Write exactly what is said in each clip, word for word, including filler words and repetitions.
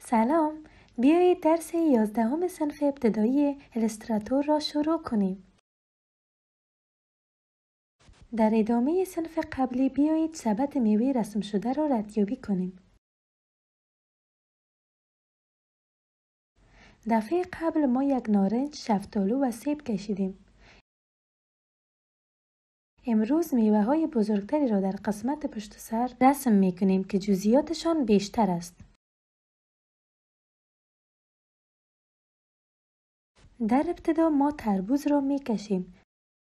سلام، بیایید درس یازدهم صنف ابتدایی ایلوستراتور را شروع کنیم. در ادامه صنف قبلی بیایید سبد میوه رسم شده را ردیابی کنیم. دفعه قبل ما یک نارنج، شفتالو و سیب کشیدیم. امروز میوه های بزرگتری را در قسمت پشت سر رسم می کنیم که جزئیاتشان بیشتر است. در ابتدا ما تربوز را می کشیم.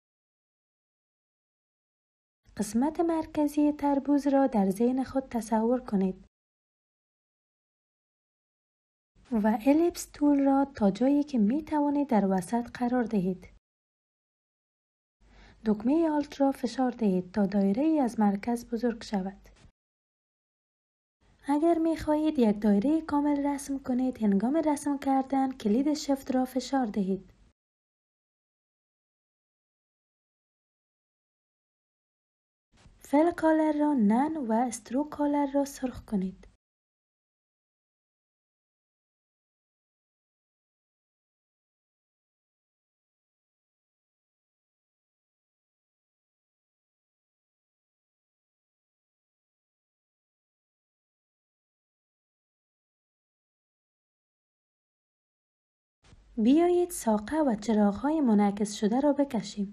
قسمت مرکزی تربوز را در ذهن خود تصور کنید و الیپس تول را تا جایی که می توانید در وسط قرار دهید. دکمه آلت را فشار دهید تا دایره ای از مرکز بزرگ شود. اگر می خواهید یک دایره کامل رسم کنید، هنگام رسم کردن کلید شفت را فشار دهید. فل کالر را نن و استروک کالر را سرخ کنید. بیایید ساقه و چراغ‌های منعکس شده را بکشیم.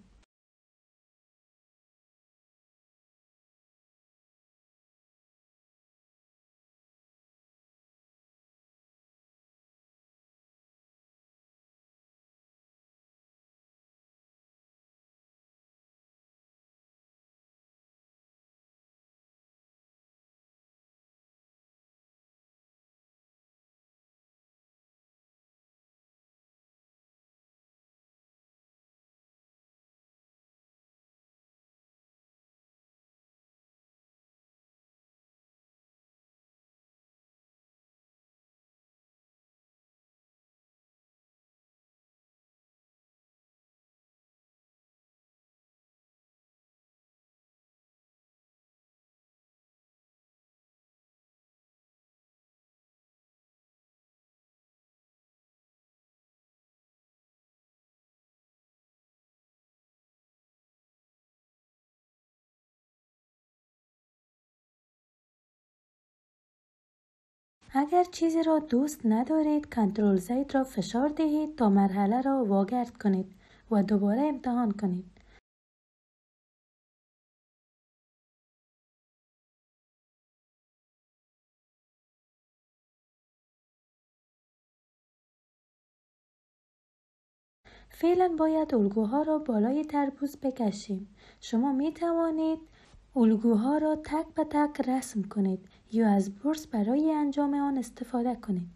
اگر چیزی را دوست ندارید، کنترل زد را فشار دهید تا مرحله را واگرد کنید و دوباره امتحان کنید. فعلا باید الگوها را بالای تربوز بکشیم. شما می توانید الگوها را تک به تک رسم کنید یا از برس برای انجام آن استفاده کنید.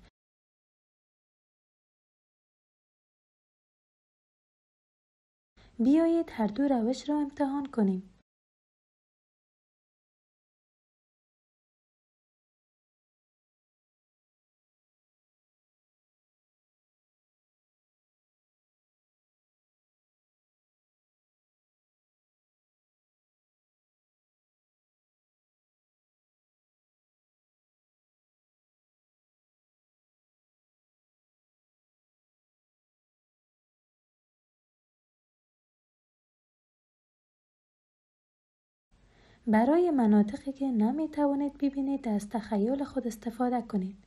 بیایید هر دو روش را امتحان کنیم. برای مناطقی که نمی توانید ببینید از تخیل خود استفاده کنید.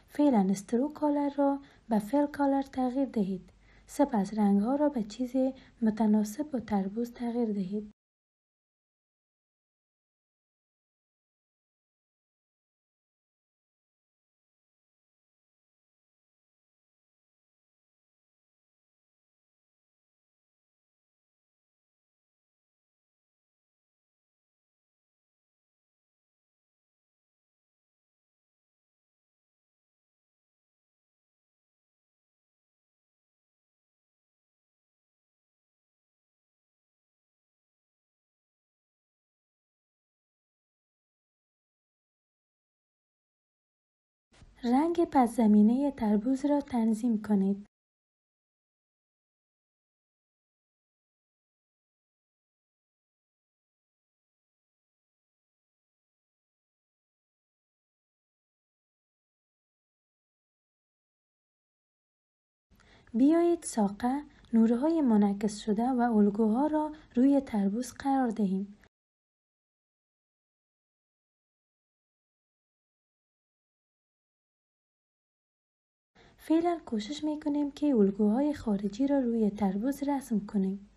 فعلا استرو کالر را به فل کالر تغییر دهید. سپس رنگ ها را به چیز متناسب با تربوز تغییر دهید. رنگ پس زمینه تربوز را تنظیم کنید. بیایید ساقه، نورهای منعکس شده و الگوها را روی تربوز قرار دهیم. فعلا کوشش میکنیم که الگوهای خارجی را روی تربوز رسم کنیم.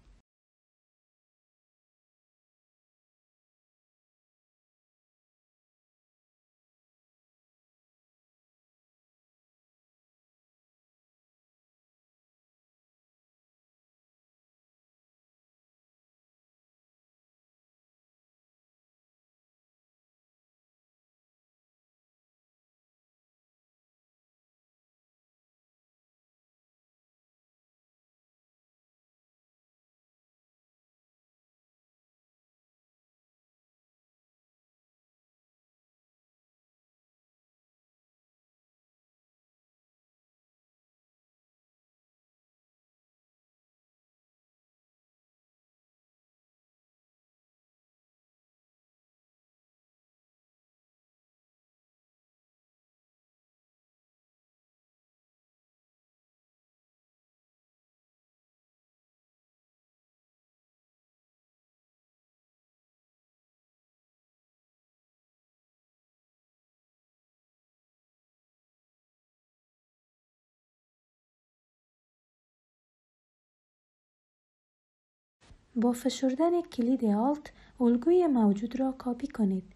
با فشردن کلید آلت الگوی موجود را کپی کنید.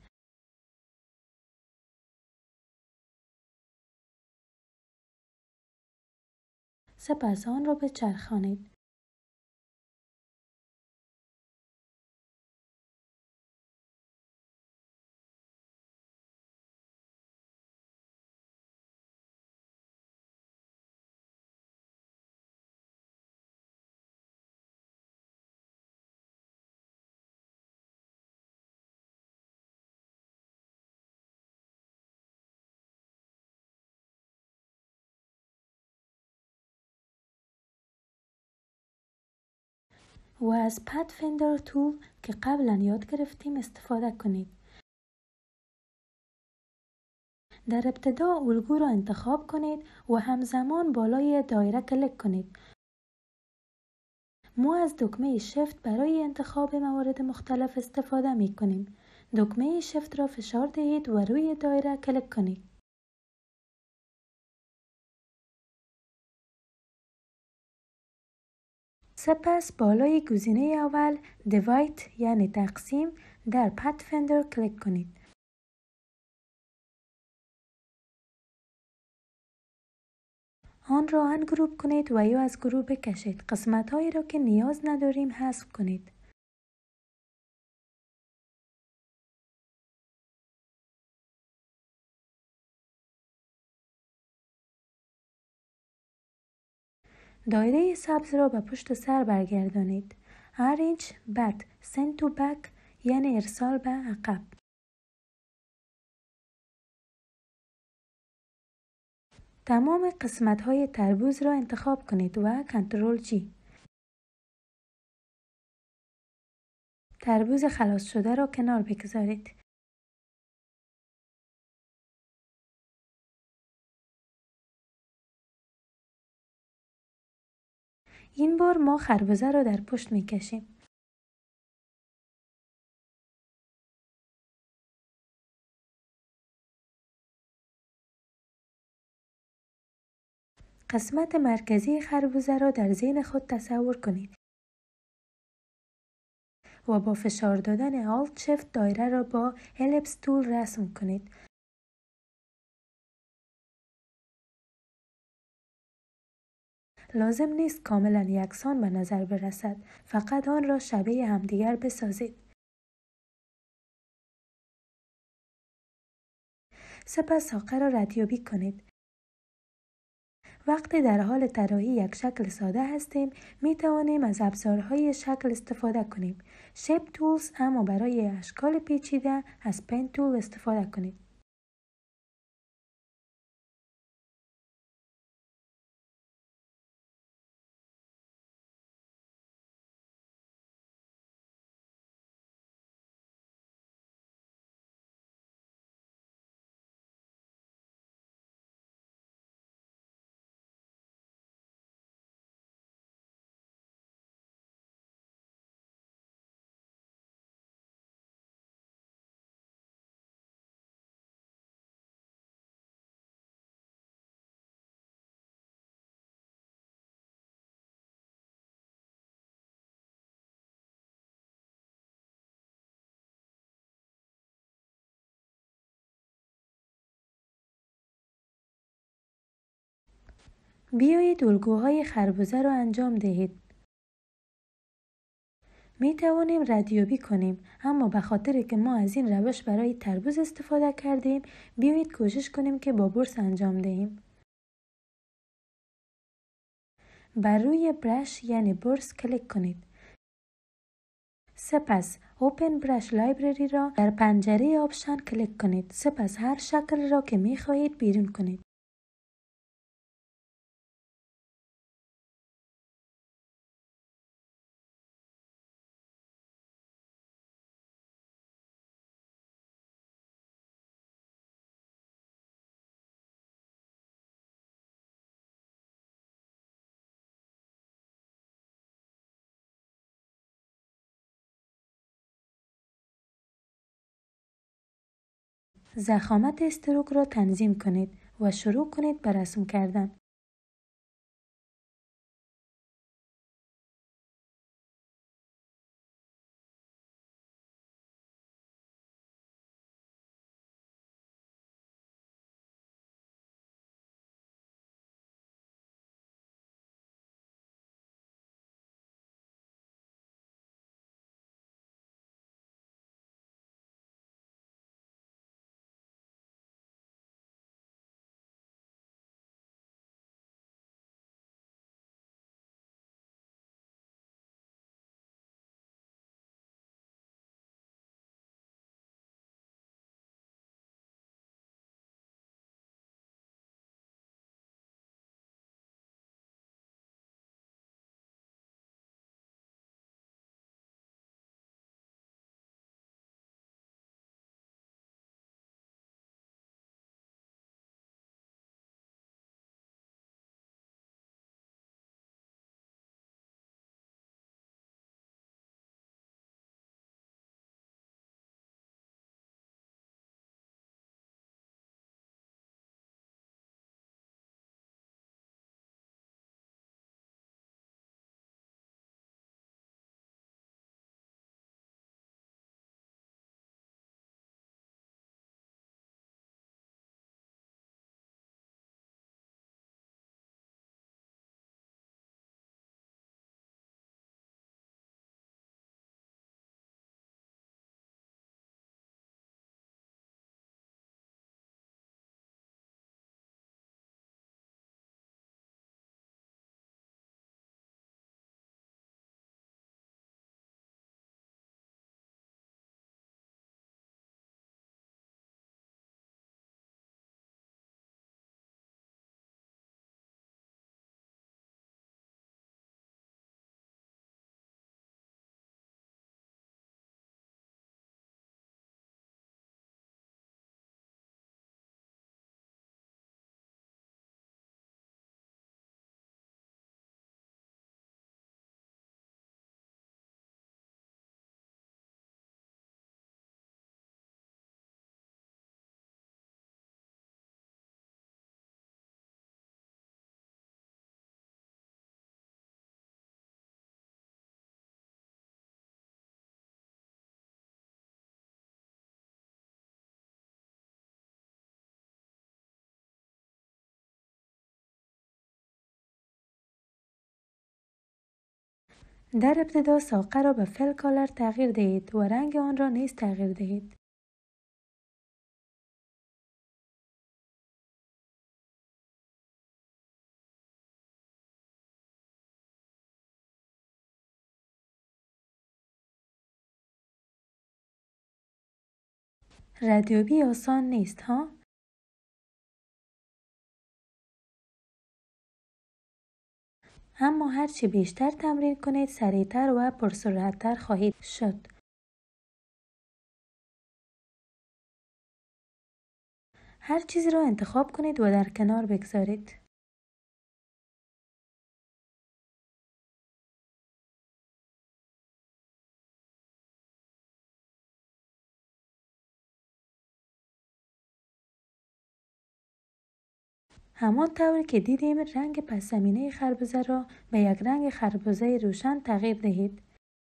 سپس آن را بچرخانید. و از پت فندر تول که قبلا یاد گرفتیم استفاده کنید. در ابتدا الگو را انتخاب کنید و همزمان بالای دایره کلیک کنید. ما از دکمه شفت برای انتخاب موارد مختلف استفاده می کنیم. دکمه شفت را فشار دهید و روی دایره کلیک کنید. سپس بالای گزینه اول دیوایت یعنی تقسیم در پت فندر کلیک کنید. آن را انگروپ کنید و یا از گروه بکشید. قسمت هایی را که نیاز نداریم حذف کنید. دایره سبز را به پشت سر برگردانید. Arrange back send to back یعنی ارسال به عقب. تمام قسمت های تربوز را انتخاب کنید و کنترل جی. تربوز خلاص شده را کنار بگذارید. این بار ما خربزه را در پشت می کشیم. قسمت مرکزی خربزه را در ذهن خود تصور کنید و با فشار دادن آلت شیفت دایره را با الیپس تول رسم کنید. لازم نیست کاملا یکسان به نظر برسد، فقط آن را شبیه همدیگر بسازید. سپس ساقه را ردیابی کنید. وقتی در حال طراحی یک شکل ساده هستیم، می توانیم از ابزارهای شکل استفاده کنیم. شیپ تولز، اما برای اشکال پیچیده از پین تول استفاده کنید. بیایید الگوهای خربزه را انجام دهید. می توانیم ردیابی کنیم، اما به خاطر که ما از این روش برای تربوز استفاده کردیم، بیایید کوشش کنیم که با برس انجام دهیم. بر روی برش یعنی برس کلیک کنید. سپس اوپن برش لایبرری را در پنجره آپشن کلیک کنید. سپس هر شکل را که می خواهید بیرون کنید. ضخامت استروک را تنظیم کنید و شروع کنید به رسم کردن. در ابتدا ساقه را به فل کالر تغییر دهید و رنگ آن را نیز تغییر دهید. ردیابی آسان نیست ها؟ اما هرچی بیشتر تمرین کنید سریعتر و پرسرعتتر خواهید شد. هر چیزی را انتخاب کنید و در کنار بگذارید. همان طوری که دیدیم رنگ پس زمینه خربزه را به یک رنگ خربزه روشن تغییر دهید.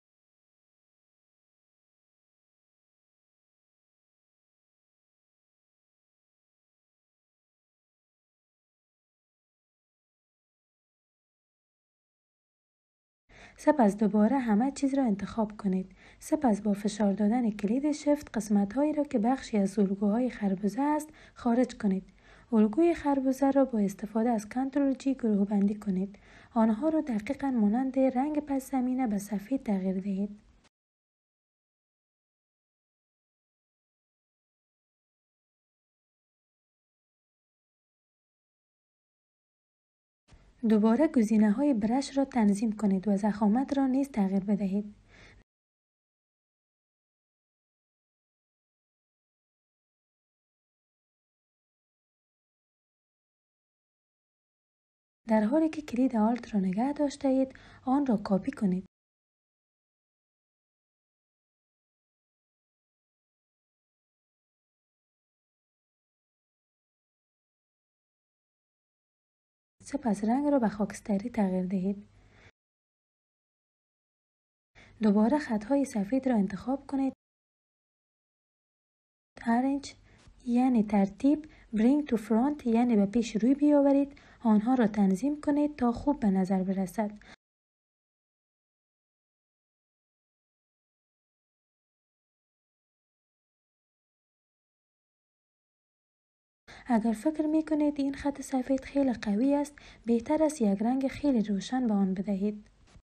سپس دوباره همه چیز را انتخاب کنید. سپس با فشار دادن کلید شفت قسمت هایی را که بخشی از الگوهای خربزه است خارج کنید. الگوی خربزه را با استفاده از کنترل جی گروه بندی کنید. آنها را دقیقاً مانند رنگ پس زمینه به سفید تغییر دهید. دوباره گزینه های برش را تنظیم کنید و ضخامت را نیز تغییر بدهید. در حالی که کلید آلت را نگه داشته اید، آن را کپی کنید. سپس رنگ را به خاکستری تغییر دهید. دوباره خطهای سفید را انتخاب کنید. Arrange یعنی ترتیب، Bring to front یعنی به پیش روی بیاورید. آنها را تنظیم کنید تا خوب به نظر برسد. اگر فکر می کنید این خط سفید خیلی قوی است، بهتر است یک رنگ خیلی روشن به آن بدهید.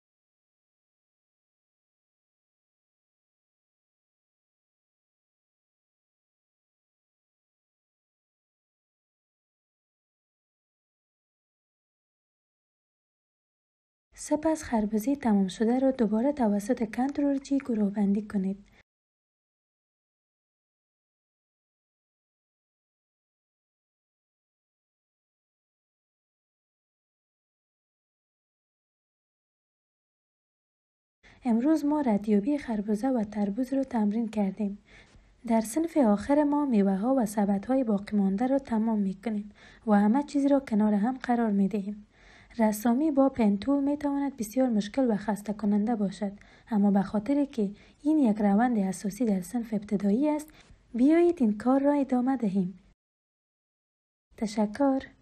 سپس خربزه تمام شده را دوباره توسط کنترل جی گروه بندی کنید. امروز ما ردیابی خربزه و تربوز را تمرین کردیم. در صنف آخر ما میوه ها و سبد های باقی مانده را تمام می کنیم و همه چیز را کنار هم قرار می دهیم. رسامی با پنتول می تواند بسیار مشکل و خسته کننده باشد، اما به خاطر که این یک روند اساسی در صنف ابتدایی است، بیایید این کار را ادامه دهیم. تشکر.